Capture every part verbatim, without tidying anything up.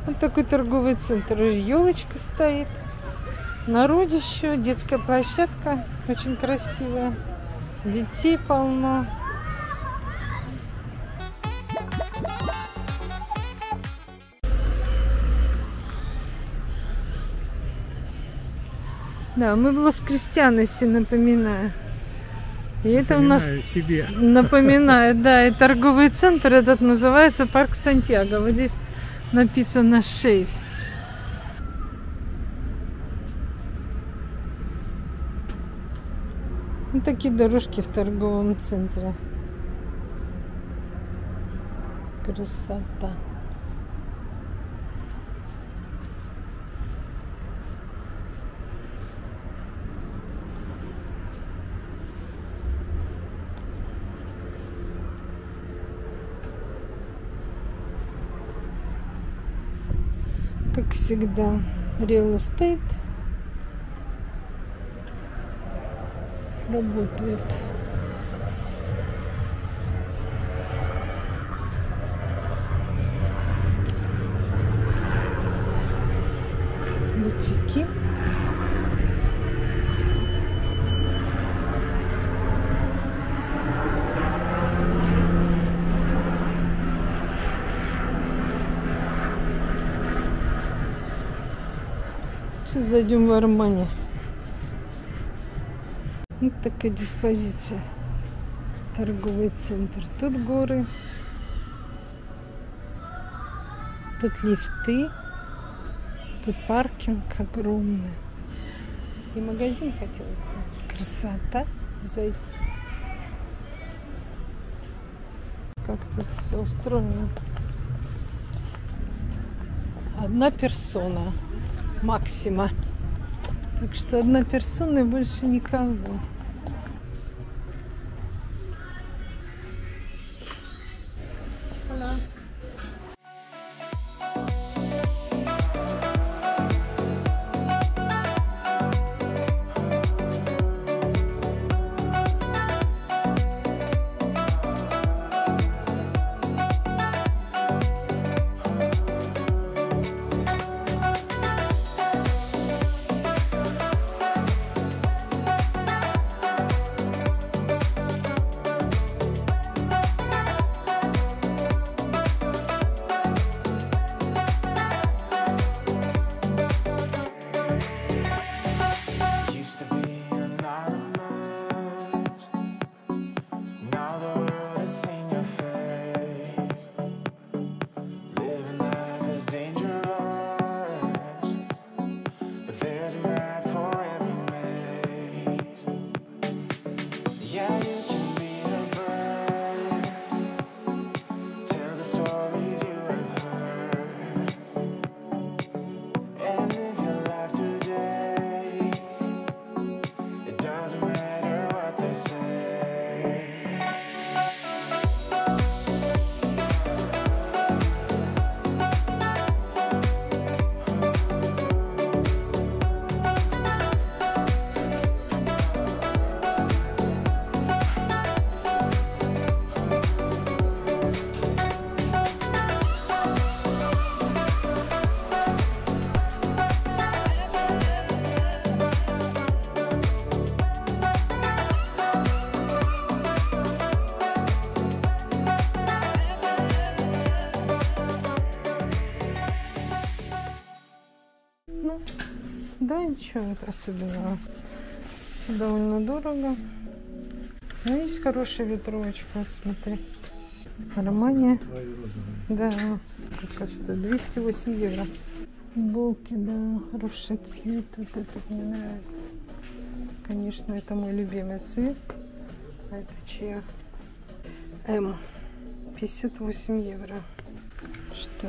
Вот такой торговый центр. Елочка стоит. Народище, детская площадка. Очень красивая. Детей полно. Да, мы в Лос-Кристианосе, напоминаю. И это у нас себе. Напоминает, да, и торговый центр этот называется Парк Сантьяго. Вот здесь написано шесть. Вот такие дорожки в торговом центре. Красота. Как всегда, real estate работает. Бутики. Сейчас зайдем в Армани. Вот такая диспозиция. Торговый центр. Тут горы. Тут лифты. Тут паркинг огромный. И магазин хотелось знать. Красота. Зайти. Как тут все устроено. Одна персона. Максима. Так что одна персона и больше никого. Hello. Да, ничего особенного. Довольно дорого. Но есть хорошая ветровочка. Вот смотри. Армани. Да, сколько стоит? двести восемь евро. Футболки, да, хороший цвет. Вот этот мне нравится. Конечно, это мой любимый цвет. А это чья? М. пятьдесят восемь евро. Что?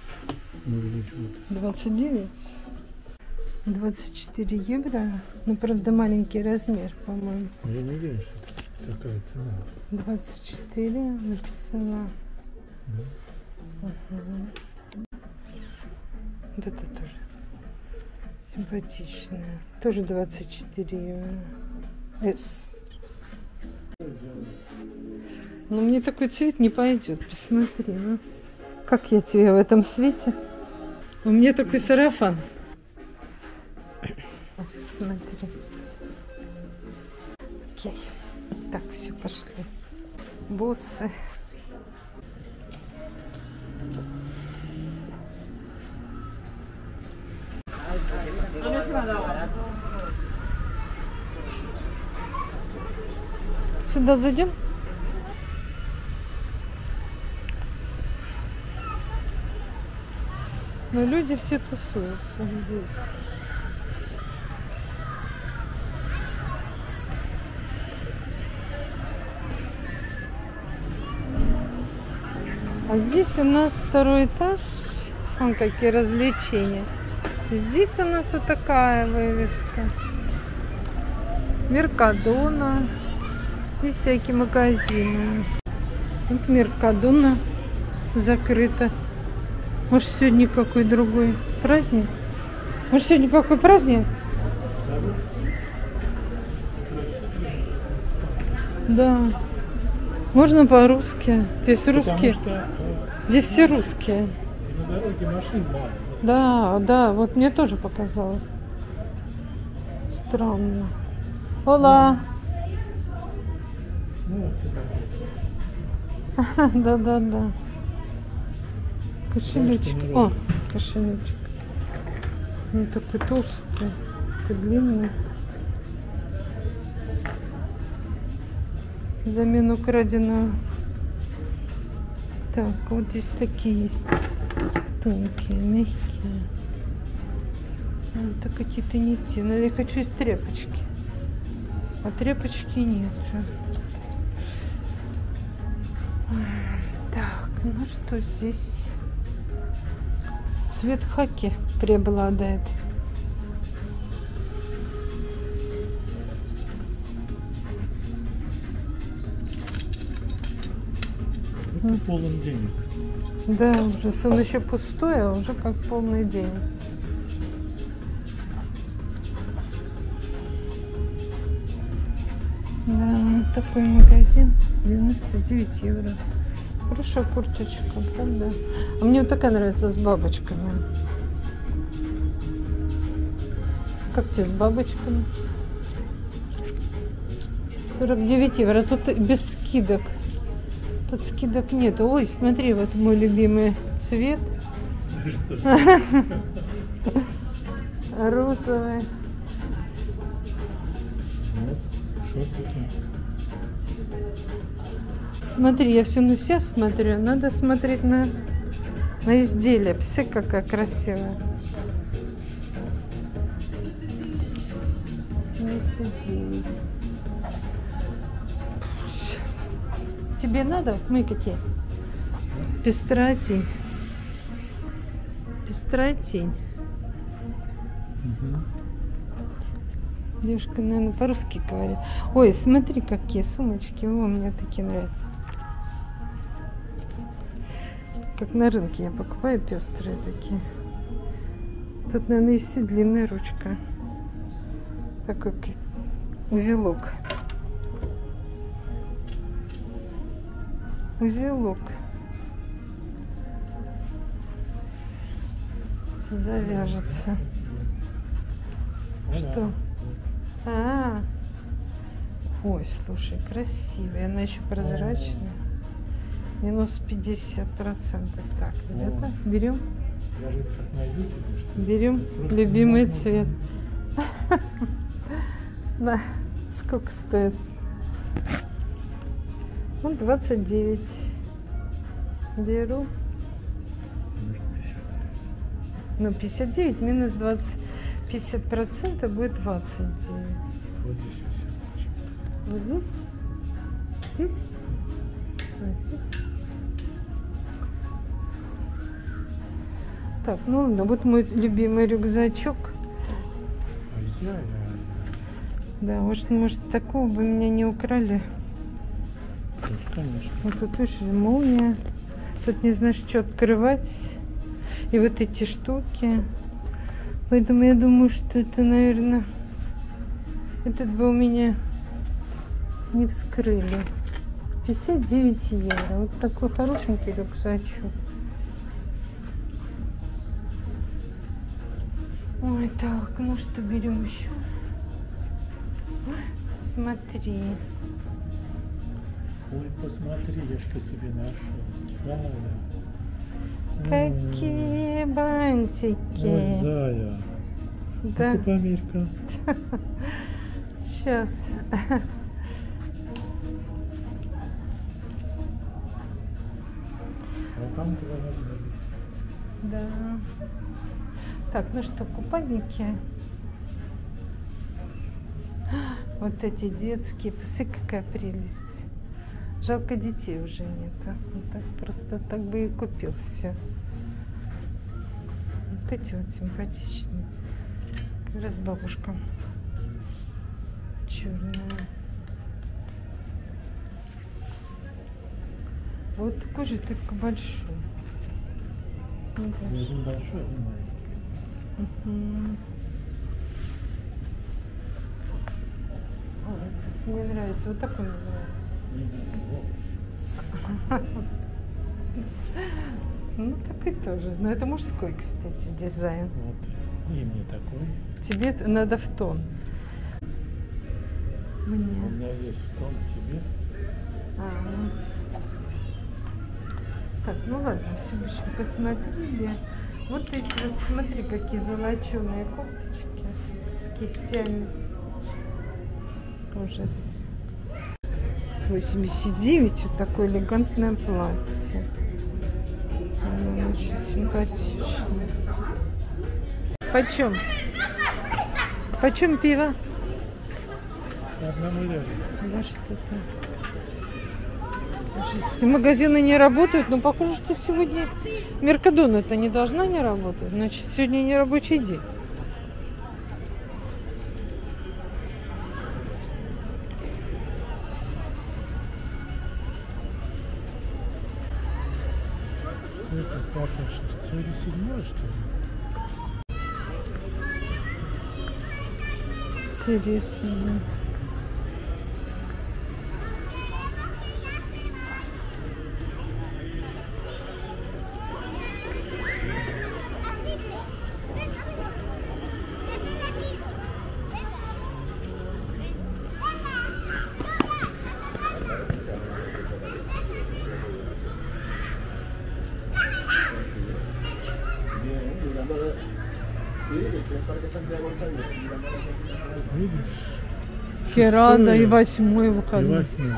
двадцать девять. двадцать четыре евро. Ну, правда, маленький размер, по-моему. Я не уверен, что такая цена. двадцать четыре написано. Да. Угу. Вот это тоже симпатичная. Тоже двадцать четыре евро. S. Но мне такой цвет не пойдет. Посмотри, ну. Как я тебе в этом свете? У меня такой сарафан. О, смотри. Окей. Так, все, пошли. Боссы. Сюда зайдем? Но люди все тусуются здесь. А здесь у нас второй этаж. Вон какие развлечения. Здесь у нас вот такая вывеска. Меркадона и всякие магазины. Вот Меркадона закрыта. Может, сегодня какой другой праздник? Может, сегодня какой праздник? Да. Можно по-русски. Здесь русские. Что, Здесь все русские. на дороге машин мало. Да, да, вот мне тоже показалось. Странно. Ола! Ну, вот Да, да, да. Кошелечек. О, кошелечек. Он такой толстый, такой длинный. Взамен украденного. Так, вот здесь такие есть. Тонкие, мягкие. Это какие-то не те. Но я хочу из тряпочки. А тряпочки нет. Так, ну что здесь? Цвет хаки преобладает. это полон денег. Да, уже он еще пустой, а уже как полный день. Да, вот такой магазин. девяносто девять евро. Хорошая курточка, правда? А мне вот такая нравится с бабочками. Как тебе с бабочками? сорок девять евро. Тут без скидок. Тут скидок нет. Ой, смотри, вот мой любимый цвет. Розовый. Смотри, я все на себя смотрю. Надо смотреть на, на изделие. Все какая красивая. Тебе надо? Мы какие? Пестрая тень. Пестрая тень. Угу. Девушка, наверное, по-русски говорит. Ой, смотри, какие сумочки. О, мне такие нравятся. Как на рынке я покупаю пестрые такие. Тут, наверное, есть и длинная ручка. Такой узелок. Узелок. Завяжется. Что? А, -а, а. Ой, слушай, красивая. Она еще прозрачная. Минус пятьдесят процентов. Так, ребята, берем. Берем любимый цвет. Да, сколько стоит? Ну, двадцать девять. Беру. Ну, пятьдесят девять минус двадцать. пятьдесят процентов будет двадцать девять. Вот здесь все. Вот здесь? Здесь? А здесь? Так, ну ладно, вот мой любимый рюкзачок. Ай-яй-яй. Да, может, может, такого бы меня не украли. Конечно. Вот тут, видишь, молния. Тут не знаешь, что открывать. И вот эти штуки. Поэтому я думаю, что это, наверное, этот бы у меня не вскрыли. пятьдесят девять евро. Вот такой хорошенький рюкзачок. Ой, так, ну что берем еще? Смотри. Ой, посмотри, я что тебе нашел. Зая. Какие бантики. Ой, Зая. Да. Это померка. Сейчас. А там два размера. Да. Так, ну что, купальники. Вот эти детские. Посмотри, какая прелесть. Жалко, детей уже нет. А? Вот так просто так бы и купил все. Вот эти вот симпатичные. Как раз бабушка. Черная. Вот такой же, только большой. Ну, Один большой, один маленький. Угу. О, этот мне нравится. Вот такой мне нравится. Ну, такой тоже. Но это мужской, кстати, дизайн. Вот. И мне такой. Тебе надо в тон. У Мне. меня есть в том, тебе. А. Так, ну ладно, все больше посмотрели. Вот эти вот, смотри, какие золоченые кофточки с, с кистями. Ужас. восемьдесят девять, вот такое элегантное платье. Оно очень симпатичное. Почем? Почем пиво? По одному ряду. Да что-то. Все магазины не работают, но похоже, что сегодня Меркадона-то не должна не работать. Значит, сегодня не рабочий день. Это папа шестой или седьмой, что ли? Интересно. Видишь? Херада и восьмой И выходной. восьмой.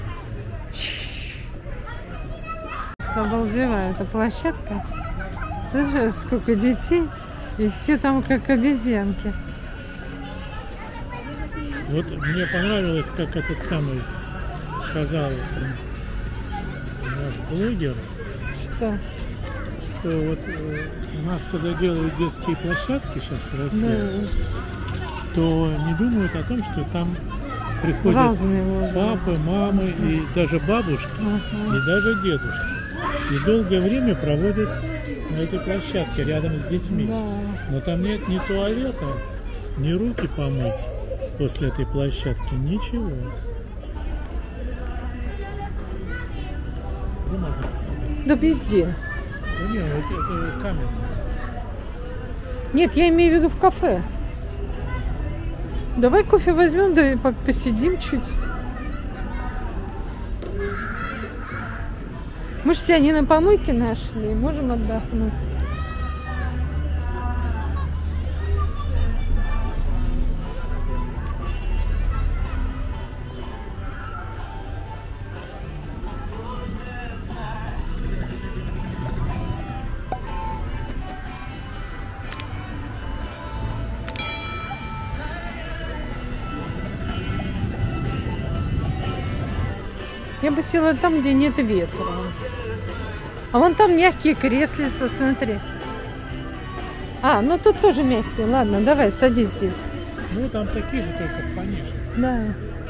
Обалдевая эта площадка. Слышишь, сколько детей, и все там как обезьянки. Вот мне понравилось, как этот самый сказал наш блогер, Что? что вот э, у нас, когда делают детские площадки сейчас в России, Да. то не думают о том, что там приходят Разные возрасты. папы, мамы и даже бабушки, Ага. и даже дедушки. И долгое время проводят на этой площадке рядом с детьми. Да. Но там нет ни туалета, ни руки помыть после этой площадки, ничего. Где можно посидеть? Да везде. Да нет, вот это камень. Нет, я имею в виду в кафе. Давай кофе возьмем, да и по- посидим чуть. Мы же себя не на помойке нашли, можем отдохнуть. Я бы села там, где нет ветра. А вон там мягкие креслица, смотри. А, ну тут тоже мягкие. Ладно, давай, садись здесь. Ну там такие же, только пониже. Да.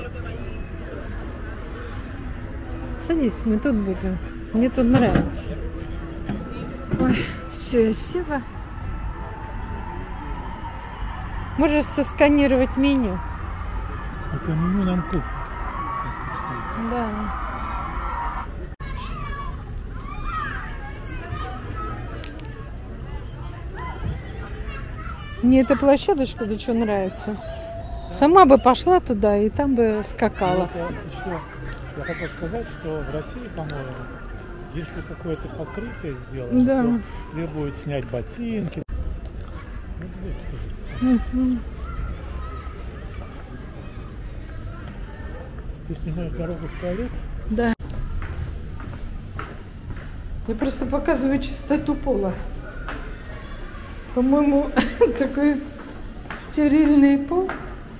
Садись, мы тут будем. Мне тут нравится. Ой, все, я села. Можешь сосканировать меню. А по меню нам кофе, если что. Да. Мне эта площадочка да что нравится. Сама бы пошла туда и там бы скакала. Это еще, я хотел сказать, что в России, по-моему, если какое-то покрытие сделать, да. то требует снять ботинки. Угу. Ты снимаешь дорогу в туалет? Да. Я просто показываю чистоту пола. По-моему, такой стерильный пол.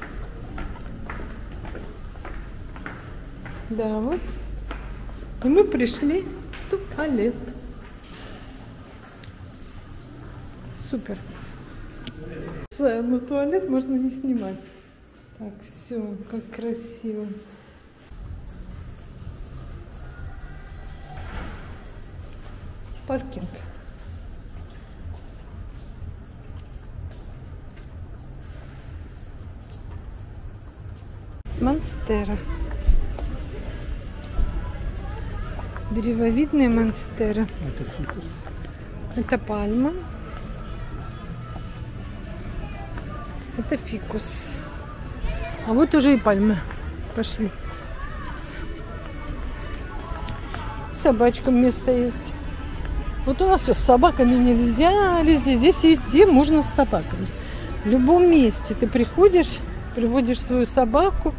Да, вот. И мы пришли в туалет. Супер. Но туалет можно не снимать. Так, все, как красиво. Паркинг. Монстера. Древовидная монстера. Это фикус. Это пальма. Это фикус. А вот уже и пальмы. Пошли. Собачкам место есть. Вот у нас все с собаками нельзя везде. Здесь везде можно с собаками. В любом месте ты приходишь, приводишь свою собаку.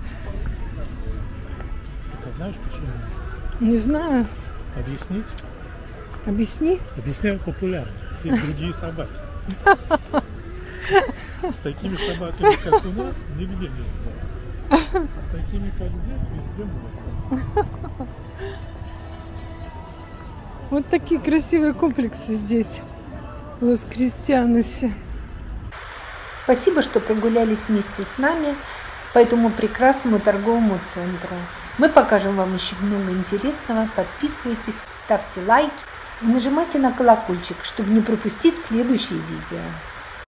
А знаешь почему? Не знаю. Объяснить? Объясни. Объясняю популярно. Есть другие собаки. С такими собаками, как у нас, нигде нельзя. А с такими, как здесь, везде можно. Вот такие красивые комплексы здесь, в Лос-Кристианосе. Спасибо, что прогулялись вместе с нами по этому прекрасному торговому центру. Мы покажем вам еще много интересного. Подписывайтесь, ставьте лайки и нажимайте на колокольчик, чтобы не пропустить следующие видео.